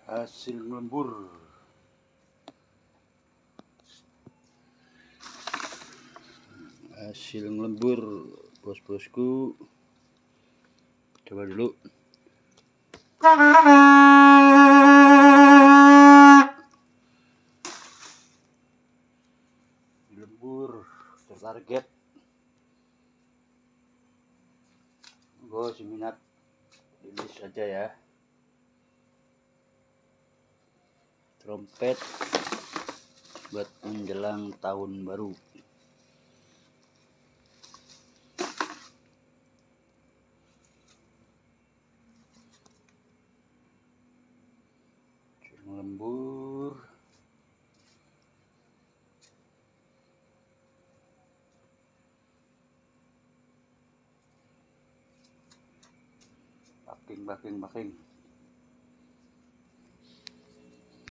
Hasil lembur. Hasil lembur, bos-bosku. Coba dulu. Lembur tertarget. Gue minat rilis aja ya. Trompet buat menjelang tahun baru. Lembur. Backing.